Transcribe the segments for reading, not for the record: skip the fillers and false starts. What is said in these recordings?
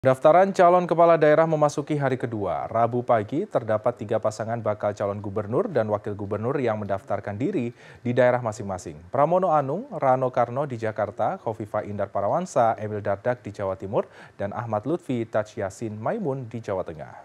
Pendaftaran calon kepala daerah memasuki hari kedua. Rabu pagi terdapat 3 pasangan bakal calon gubernur dan wakil gubernur yang mendaftarkan diri di daerah masing-masing. Pramono Anung, Rano Karno di Jakarta, Khofifah Indar Parawansa, Emil Dardak di Jawa Timur, dan Ahmad Lutfi Taj Yassin Maimun di Jawa Tengah.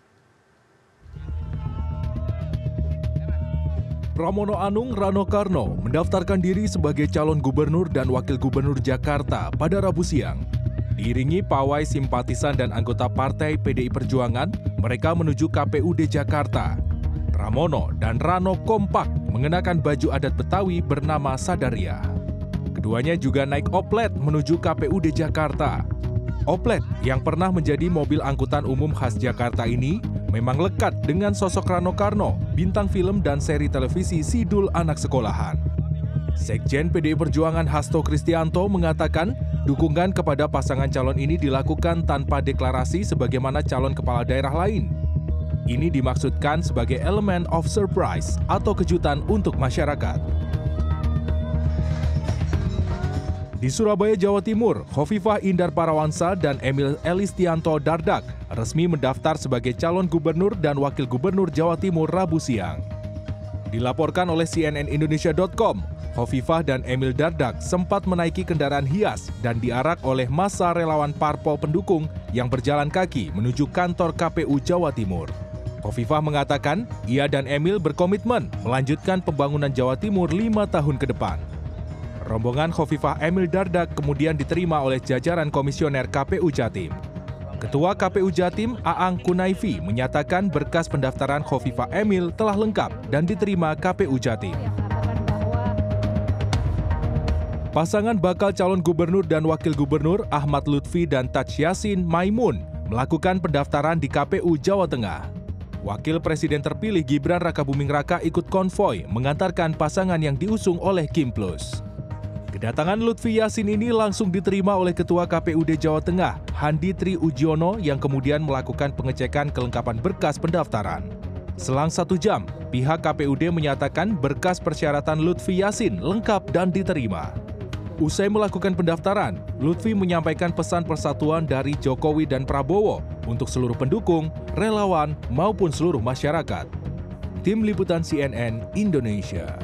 Pramono Anung, Rano Karno mendaftarkan diri sebagai calon gubernur dan wakil gubernur Jakarta pada Rabu siang. Diiringi pawai simpatisan dan anggota partai PDI Perjuangan, mereka menuju KPUD Jakarta. Pramono dan Rano kompak mengenakan baju adat Betawi bernama Sadaria. Keduanya juga naik oplet menuju KPUD Jakarta. Oplet yang pernah menjadi mobil angkutan umum khas Jakarta ini memang lekat dengan sosok Rano Karno, bintang film dan seri televisi Sidul Anak Sekolahan. Sekjen PDI Perjuangan Hasto Kristianto mengatakan dukungan kepada pasangan calon ini dilakukan tanpa deklarasi sebagaimana calon kepala daerah lain. Ini dimaksudkan sebagai elemen of surprise atau kejutan untuk masyarakat. Di Surabaya, Jawa Timur, Khofifah Indar Parawansa dan Emil Elistianto Dardak resmi mendaftar sebagai calon gubernur dan wakil gubernur Jawa Timur Rabu siang. Dilaporkan oleh cnnindonesia.com, Khofifah dan Emil Dardak sempat menaiki kendaraan hias dan diarak oleh massa relawan parpol pendukung yang berjalan kaki menuju kantor KPU Jawa Timur. Khofifah mengatakan ia dan Emil berkomitmen melanjutkan pembangunan Jawa Timur 5 tahun ke depan. Rombongan Khofifah Emil Dardak kemudian diterima oleh jajaran komisioner KPU Jatim. Ketua KPU Jatim, Aang Kunaifi, menyatakan berkas pendaftaran Khofifah Emil telah lengkap dan diterima KPU Jatim. Pasangan bakal calon gubernur dan wakil gubernur Ahmad Lutfi dan Taj Yassin Maimun melakukan pendaftaran di KPU Jawa Tengah. Wakil Presiden terpilih Gibran Rakabuming Raka ikut konvoi mengantarkan pasangan yang diusung oleh Kim Plus. Kedatangan Lutfi Yassin ini langsung diterima oleh Ketua KPUD Jawa Tengah, Handi Tri Ujiono, yang kemudian melakukan pengecekan kelengkapan berkas pendaftaran. Selang 1 jam, pihak KPUD menyatakan berkas persyaratan Lutfi Yassin lengkap dan diterima. Usai melakukan pendaftaran, Lutfi menyampaikan pesan persatuan dari Jokowi dan Prabowo untuk seluruh pendukung, relawan, maupun seluruh masyarakat. Tim Liputan CNN Indonesia.